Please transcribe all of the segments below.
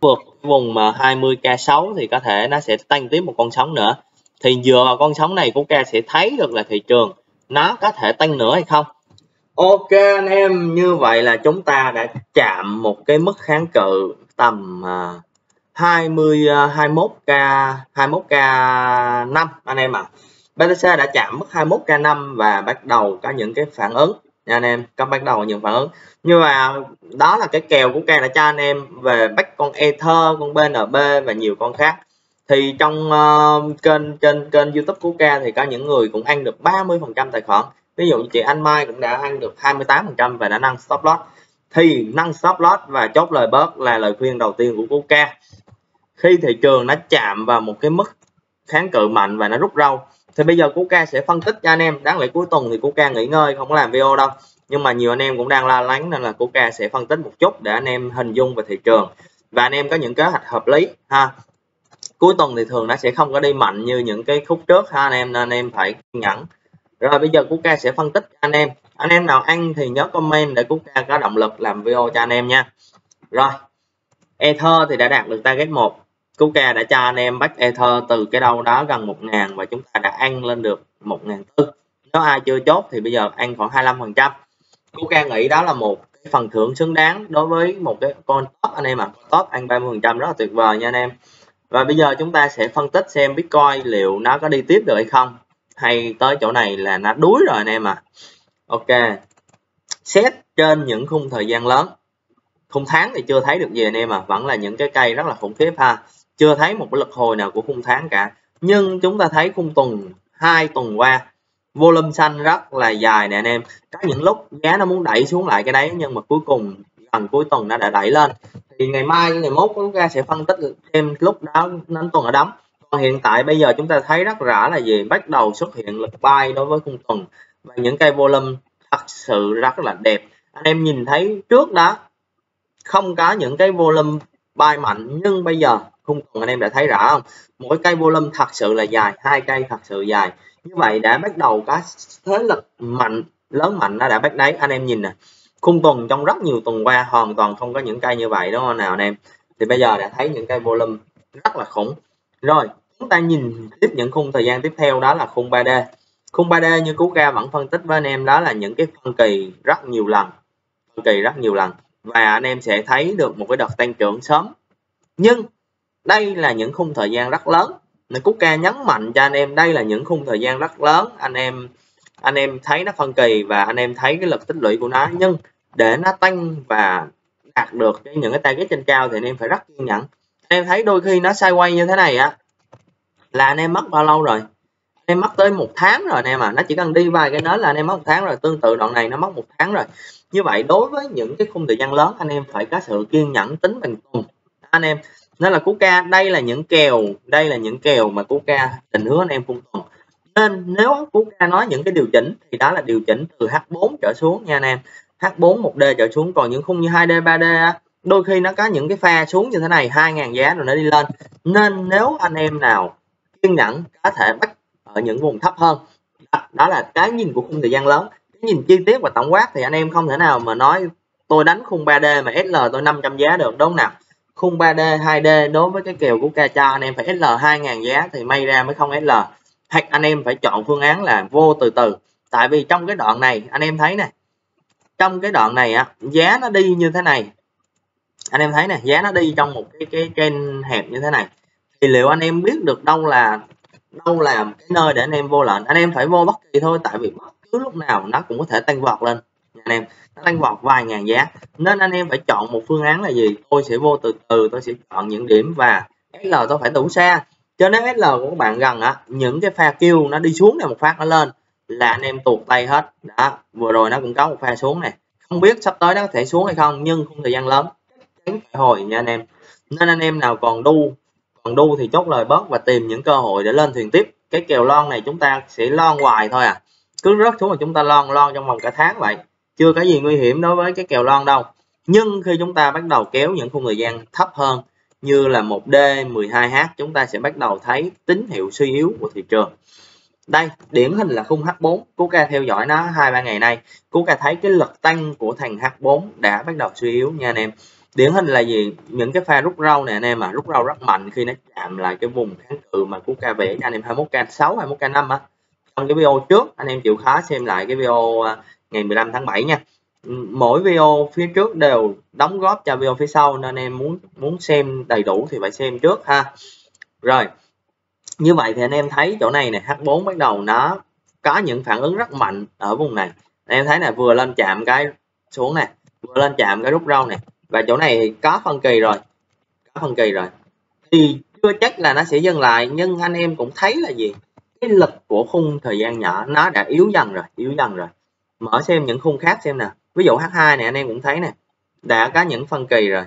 vượt vùng mà 20k6 thì có thể nó sẽ tăng tiếp một con sóng nữa. Thì dựa vào con sóng này của K sẽ thấy được là thị trường nó có thể tăng nữa hay không. Ok anh em, như vậy là chúng ta đã chạm một cái mức kháng cự tầm 21k5 anh em ạ. BTC đã chạm mức 21k5 và bắt đầu có những cái phản ứng nha anh em, có bắt đầu những phản ứng. Nhưng mà đó là cái kèo của K đã cho anh em về bắt con Ether, con BNB và nhiều con khác. Thì trong kênh YouTube của K thì có những người cũng ăn được 30% tài khoản. Ví dụ chị Anh Mai cũng đã ăn được 28% và đã nâng stop loss. Thì nâng stop loss và chốt lời bớt là lời khuyên đầu tiên của cô K. Khi thị trường nó chạm vào một cái mức kháng cự mạnh và nó rút râu thì bây giờ cô K sẽ phân tích cho anh em. Đáng lẽ cuối tuần thì cô K nghỉ ngơi không có làm video đâu, nhưng mà nhiều anh em cũng đang lo lắng nên là cô K sẽ phân tích một chút để anh em hình dung về thị trường và anh em có những kế hoạch hợp lý ha. Cuối tuần thì thường nó sẽ không có đi mạnh như những cái khúc trước ha anh em, nên anh em phải kiên nhẫn. Rồi bây giờ cô K sẽ phân tích cho anh em nào ăn thì nhớ comment để cô K có động lực làm video cho anh em nha. Rồi Ether thì đã đạt được target 1. Cô K đã cho anh em bắt Ether từ cái đâu đó gần 1.000 và chúng ta đã ăn lên được 1.400. Nếu ai chưa chốt thì bây giờ ăn khoảng 25%. Cô K nghĩ đó là một cái phần thưởng xứng đáng đối với một cái con top anh em ạ. Top ăn 30% rất là tuyệt vời nha anh em. Và bây giờ chúng ta sẽ phân tích xem Bitcoin liệu nó có đi tiếp được hay không, hay tới chỗ này là nó đuối rồi anh em ạ. Ok, xét trên những khung thời gian lớn, khung tháng thì chưa thấy được gì anh em à, vẫn là những cái cây rất là khủng khiếp ha, chưa thấy một cái lực hồi nào của khung tháng cả. Nhưng chúng ta thấy khung tuần, 2 tuần qua volume xanh rất là dài nè anh em. Có những lúc giá nó muốn đẩy xuống lại cái đấy nhưng mà cuối cùng gần cuối tuần nó đã đẩy lên. Thì ngày mai ngày mốt chúng ta sẽ phân tích thêm lúc đó đến tuần ở đóng. Còn hiện tại bây giờ chúng ta thấy rất rõ là gì, bắt đầu xuất hiện lực buy đối với khung tuần và những cây volume thật sự rất là đẹp. Anh em nhìn thấy trước đó không có những cái volume buy mạnh, nhưng bây giờ khung tuần anh em đã thấy rõ không, mỗi cây volume thật sự là dài, 2 cây thật sự dài như vậy đã bắt đầu có thế lực mạnh, lớn mạnh nó đã bắt đáy. Anh em nhìn nè, khung tuần trong rất nhiều tuần qua hoàn toàn không có những cây như vậy đúng không nào anh em. Thì bây giờ đã thấy những cây volume rất là khủng. Rồi chúng ta nhìn tiếp những khung thời gian tiếp theo, đó là khung 3D. Khung 3D như Cú Ca vẫn phân tích với anh em, đó là những cái phân kỳ rất nhiều lần, và anh em sẽ thấy được một cái đợt tăng trưởng sớm. Nhưng đây là những khung thời gian rất lớn, nên Cú Ca nhấn mạnh cho anh em đây là những khung thời gian rất lớn. Anh em thấy nó phân kỳ và anh em thấy cái lực tích lũy của nó, nhưng để nó tăng và đạt được những cái target trên cao thì anh em phải rất kiên nhẫn. Anh em thấy đôi khi nó sideways như thế này á là anh em mất bao lâu rồi, anh em mất tới 1 tháng rồi anh em à, nó chỉ cần đi vài cái nến là anh em mất 1 tháng rồi. Tương tự đoạn này nó mất 1 tháng rồi. Như vậy đối với những cái khung thời gian lớn anh em phải có sự kiên nhẫn, tính bằng tuần anh em. Nên là Cú Ca đây là những kèo mà Cú Ca định hướng anh em khung tuần. Nên nếu Cú Ca nói những cái điều chỉnh thì đó là điều chỉnh từ H4 trở xuống nha anh em, H4 1D trở xuống. Còn những khung như 2D 3D đôi khi nó có những cái pha xuống như thế này 2.000 giá rồi nó đi lên. Nên nếu anh em nào kiên nhẫn có thể bắt ở những vùng thấp hơn. Đó là cái nhìn của khung thời gian lớn. Cái nhìn chi tiết và tổng quát thì anh em không thể nào mà nói tôi đánh khung 3D mà SL tôi 500 giá được, đúng không nào. Khung 3D 2D đối với cái kèo của Ca cho anh em phải SL 2.000 giá thì may ra mới không SL. Hoặc anh em phải chọn phương án là vô từ từ. Tại vì trong cái đoạn này anh em thấy nè, trong cái đoạn này á, giá nó đi như thế này, anh em thấy nè, giá nó đi trong một cái kênh hẹp như thế này thì liệu anh em biết được đâu là cái nơi để anh em vô lệnh. Anh em phải vô bất kỳ thôi, tại vì bất cứ lúc nào nó cũng có thể tăng vọt lên anh em, nó tăng vọt vài ngàn giá. Nên anh em phải chọn một phương án là gì, tôi sẽ vô từ từ, tôi sẽ chọn những điểm và SL tôi phải đủ xa. Cho nếu SL của các bạn gần á, những cái pha kêu nó đi xuống này một phát nó lên là anh em tuột tay hết. Đó, vừa rồi nó cũng có một pha xuống này, không biết sắp tới nó có thể xuống hay không, nhưng khung thời gian lớn phải hồi nha anh em. Nên anh em nào còn đu thì chốt lời bớt và tìm những cơ hội để lên thuyền tiếp. Cái kèo lon này chúng ta sẽ lon hoài thôi à, cứ rớt xuống là chúng ta lon trong vòng cả tháng vậy, chưa có gì nguy hiểm đối với cái kèo lon đâu. Nhưng khi chúng ta bắt đầu kéo những khung thời gian thấp hơn như là 1D 12H, chúng ta sẽ bắt đầu thấy tín hiệu suy yếu của thị trường. Đây điển hình là khung H4, Cú Ca theo dõi nó 2-3 ngày nay, Cú Ca thấy cái lực tăng của thằng H4 đã bắt đầu suy yếu nha anh em. Điển hình là gì? Những cái pha rút rau này anh em, rút rau rất mạnh khi nó chạm lại cái vùng kháng cự mà Kuka vẽ cho anh em 21k6, 21k5 á. Trong cái video trước anh em chịu khó xem lại cái video ngày 15 tháng 7 nha. Mỗi video phía trước đều đóng góp cho video phía sau, nên em muốn xem đầy đủ thì phải xem trước ha. Rồi, như vậy thì anh em thấy chỗ này này, H4 bắt đầu nó có những phản ứng rất mạnh ở vùng này. Anh em thấy này, vừa lên chạm cái xuống này, vừa lên chạm cái rút rau này, và chỗ này có phân kỳ rồi, thì chưa chắc là nó sẽ dừng lại, nhưng anh em cũng thấy là gì, cái lực của khung thời gian nhỏ nó đã yếu dần rồi. Mở xem những khung khác xem nè, ví dụ H2 này anh em cũng thấy nè, đã có những phân kỳ rồi,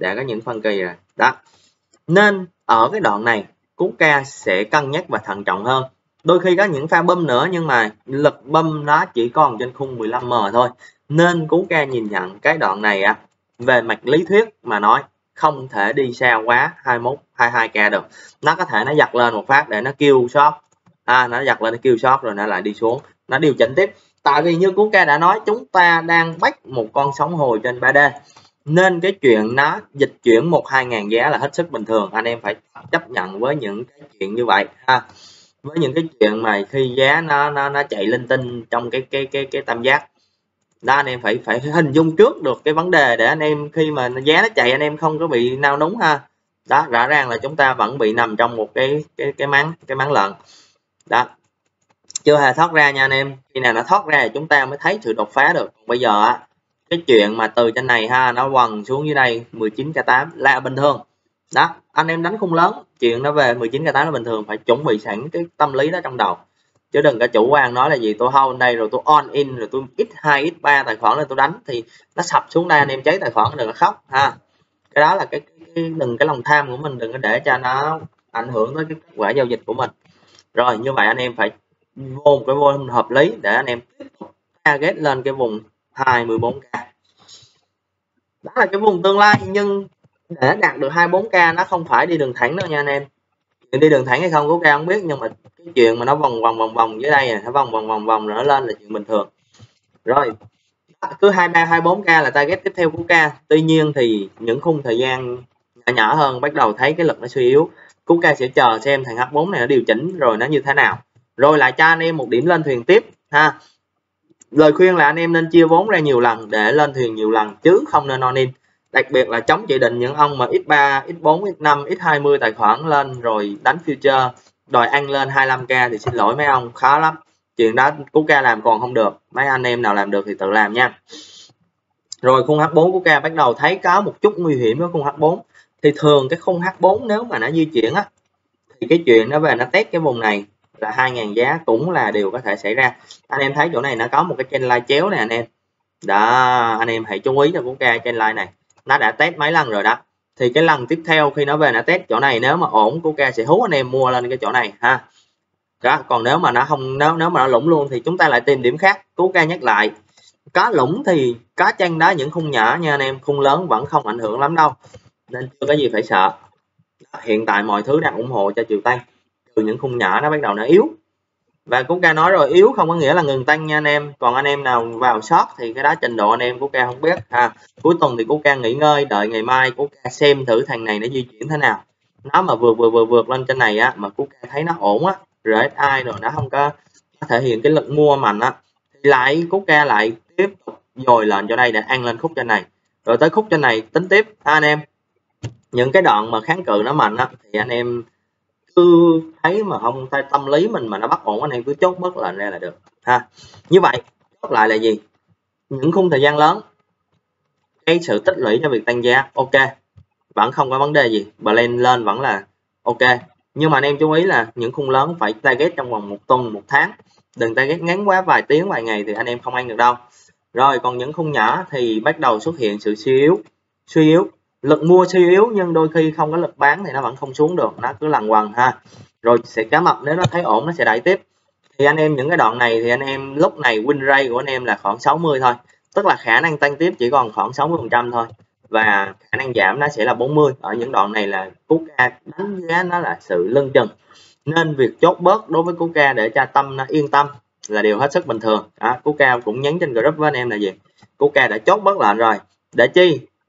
đó. Nên ở cái đoạn này Kuka sẽ cân nhắc và thận trọng hơn. Đôi khi có những pha bơm nữa, nhưng mà lực bơm nó chỉ còn trên khung 15m thôi, nên Kuka nhìn nhận cái đoạn này về mặt lý thuyết mà nói không thể đi xa quá 21 22k được. Nó có thể nó giật lên một phát để nó kêu short, nó giật lên nó kêu short rồi nó lại đi xuống, nó điều chỉnh tiếp. Tại vì như Kuka đã nói, chúng ta đang bắt một con sóng hồi trên 3D, nên cái chuyện nó dịch chuyển 1-2 ngàn giá là hết sức bình thường. Anh em phải chấp nhận với những cái chuyện như vậy ha, với những cái chuyện mà khi giá nó chạy linh tinh trong cái tam giác đó, anh em phải hình dung trước được cái vấn đề để anh em khi mà giá nó chạy anh em không có bị nao núng ha. Đó, rõ ràng là chúng ta vẫn bị nằm trong một cái máng lợn đó, chưa hề thoát ra nha anh em. Khi nào nó thoát ra thì chúng ta mới thấy sự đột phá được. Bây giờ cái chuyện mà từ trên này nó quằn xuống dưới đây 19k8 là bình thường đó. Anh em đánh khung lớn, chuyện nó về 19k8 là bình thường, phải chuẩn bị sẵn cái tâm lý đó trong đầu, chứ đừng có chủ quan nói là gì tôi hold đây rồi tôi on in rồi tôi x2 x3 tài khoản là tôi đánh thì nó sập xuống đây anh em cháy tài khoản, đừng có khóc ha. Cái đó là cái lòng tham của mình, đừng có để cho nó ảnh hưởng tới cái kết quả giao dịch của mình. Rồi, như vậy anh em phải vô một cái volume hợp lý để anh em tiếp tục target lên cái vùng 24k. Đó là cái vùng tương lai, nhưng để đạt được 24k nó không phải đi đường thẳng đâu nha anh em. Đi đường thẳng hay không của Kuka không biết, nhưng mà cái chuyện mà nó vòng dưới đây nó vòng rồi nó lên là chuyện bình thường. Rồi, cứ 23-24k là target tiếp theo của Kuka. Tuy nhiên thì những khung thời gian nhỏ hơn bắt đầu thấy cái lực nó suy yếu, Kuka sẽ chờ xem thằng H4 này nó điều chỉnh rồi nó như thế nào, rồi lại cho anh em một điểm lên thuyền tiếp ha. Lời khuyên là anh em nên chia vốn ra nhiều lần để lên thuyền nhiều lần, chứ không nên on in. Đặc biệt là chống chỉ định những ông mà x3, x4, x5, x20 tài khoản lên rồi đánh future đòi ăn lên 25k thì xin lỗi mấy ông, khó lắm. Chuyện đó Kuka làm còn không được, mấy anh em nào làm được thì tự làm nha. Rồi khung H4 Kuka bắt đầu thấy có một chút nguy hiểm với khung H4. Thì thường cái khung H4 nếu mà nó di chuyển thì cái chuyện nó về nó test cái vùng này là 2.000 giá cũng là điều có thể xảy ra. Anh em thấy chỗ này nó có một cái trendline chéo này anh em. Đó, anh em hãy chú ý cho Kuka trendline này. Nó đã test mấy lần rồi đó. Thì cái lần tiếp theo khi nó về nó test chỗ này, nếu mà ổn Kuka sẽ hú anh em mua lên cái chỗ này ha. Đó, còn nếu mà nó không, nếu mà nó lũng luôn thì chúng ta lại tìm điểm khác. Kuka nhắc lại, có lũng thì có chăng đó những khung nhỏ nha anh em, khung lớn vẫn không ảnh hưởng lắm đâu, nên chưa có gì phải sợ. Hiện tại mọi thứ đang ủng hộ cho chiều tăng, từ những khung nhỏ nó bắt đầu nó yếu. Và Kuka nói rồi, yếu không có nghĩa là ngừng tăng nha anh em. Còn anh em nào vào short thì cái đó trình độ anh em Kuka không biết ha. Cuối tuần thì Kuka nghỉ ngơi, đợi ngày mai Kuka xem thử thằng này nó di chuyển thế nào. Nó mà vượt lên trên này mà Kuka thấy nó ổn RSI rồi nó không có thể hiện cái lực mua mạnh thì lại Kuka lại tiếp tục dồi lên cho đây để ăn lên khúc trên này, rồi tới khúc trên này tính tiếp anh em. Những cái đoạn mà kháng cự nó mạnh thì anh em cứ thấy mà không tâm lý mình mà nó bất ổn, anh em cứ chốt bớt lệnh ra là được ha. Như vậy chốt lại là gì, những khung thời gian lớn cái sự tích lũy cho việc tăng giá ok, vẫn không có vấn đề gì, blend lên vẫn là ok. Nhưng mà anh em chú ý là những khung lớn phải target trong vòng 1 tuần 1 tháng, đừng target ngắn quá vài tiếng vài ngày thì anh em không ăn được đâu. Rồi còn những khung nhỏ thì bắt đầu xuất hiện sự suy yếu, lực mua suy yếu nhưng đôi khi không có lực bán thì nó vẫn không xuống được, nó cứ lằn quần ha. Rồi sẽ cá mập, nếu nó thấy ổn nó sẽ đẩy tiếp. Thì anh em những cái đoạn này thì anh em lúc này win rate của anh em là khoảng 60 thôi, tức là khả năng tăng tiếp chỉ còn khoảng 60% thôi, và khả năng giảm nó sẽ là 40. Ở những đoạn này là Kuka đánh giá nó là sự lưng chừng, nên việc chốt bớt đối với Kuka để cho tâm nó yên tâm là điều hết sức bình thường. Kuka cũng nhắn trên group với anh em là gì, Kuka đã chốt bớt lệnh rồi để chi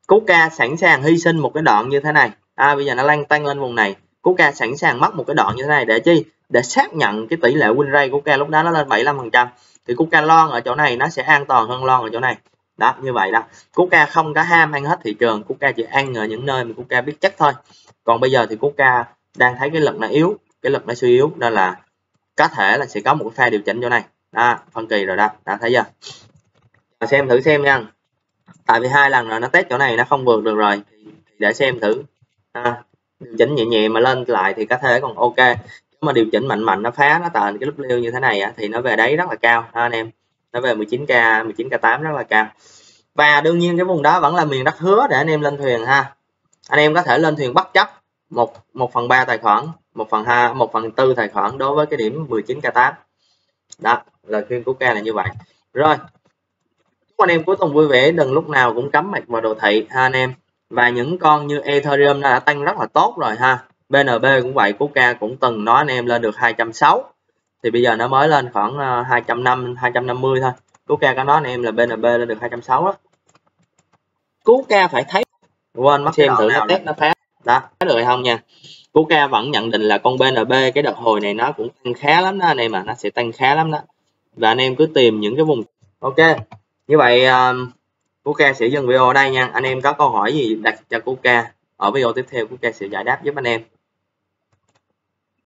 Kuka sẵn sàng hy sinh một cái đoạn như thế này. Bây giờ nó lăn tăng lên vùng này, Kuka sẵn sàng mất một cái đoạn như thế này để chi? Để xác nhận cái tỷ lệ win rate của Kuka lúc đó nó lên 75%. Thì Kuka lon ở chỗ này nó sẽ an toàn hơn lon ở chỗ này. Đó, như vậy đó. Kuka không có ham ăn hết thị trường, Kuka chỉ ăn ở những nơi mà Kuka biết chắc thôi. Còn bây giờ thì Kuka đang thấy cái lực nó yếu, cái lực nó suy yếu, nên là có thể là sẽ có một cái pha điều chỉnh chỗ này. Đó, phân kỳ rồi đó, đã thấy chưa? Xem thử xem nha. Tại vì 2 lần rồi nó test chỗ này nó không vượt được rồi, thì để xem thử. Điều chỉnh nhẹ nhẹ mà lên lại thì có thể còn ok. Nếu mà điều chỉnh mạnh mạnh nó phá, nó tạo cái lúc liêu như thế này thì nó về đáy rất là cao đó anh em. Nó về 19k 19k8 rất là cao. Và đương nhiên cái vùng đó vẫn là miền đất hứa để anh em lên thuyền ha. Anh em có thể lên thuyền bất chấp 1/3 tài khoản, 1/2, 1/4 tài khoản đối với cái điểm 19k8. Đó, lời khuyên của K là như vậy. Rồi, chúc anh em cuối tuần vui vẻ, đừng lúc nào cũng cắm mặt vào đồ thị ha anh em. Và những con như Ethereum nó đã tăng rất là tốt rồi ha. BNB cũng vậy, Kuka cũng từng nói anh em lên được 260, thì bây giờ nó mới lên khoảng 250 250 thôi. Kuka có nói anh em là BNB lên được 260 đó. Kuka phải thấy, quên mất xem thử nó test nó phá đó, được hay không nha. Kuka vẫn nhận định là con BNB cái đợt hồi này nó cũng tăng khá lắm đó anh em, nó sẽ tăng khá lắm đó. Và anh em cứ tìm những cái vùng. Ok, như vậy Kuka sẽ dừng video ở đây nha. Anh em có câu hỏi gì đặt cho Kuka ở video tiếp theo, Kuka sẽ giải đáp giúp anh em.